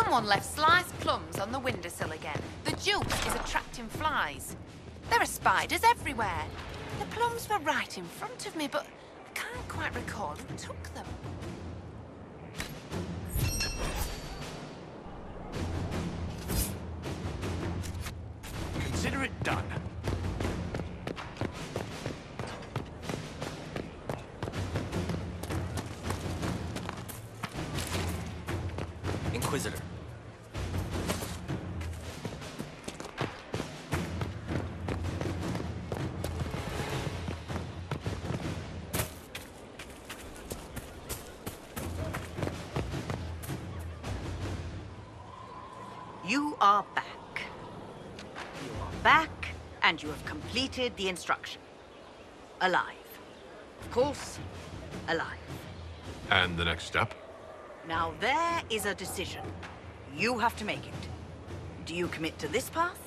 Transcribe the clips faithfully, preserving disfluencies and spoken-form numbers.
Someone left sliced plums on the windowsill again. The juice is attracting flies. There are spiders everywhere. The plums were right in front of me, but I can't quite recall who took them. Consider it done. Inquisitor. You are back. You are back, and you have completed the instruction. Alive. Of course, alive. And the next step? Now there is a decision. You have to make it. Do you commit to this path?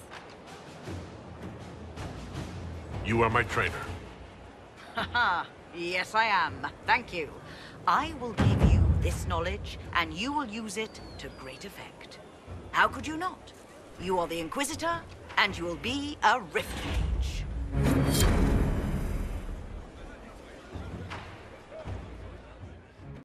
You are my trainer. Haha, yes I am. Thank you. I will give you this knowledge, and you will use it to great effect. How could you not? You are the Inquisitor, and you will be a Rift Mage.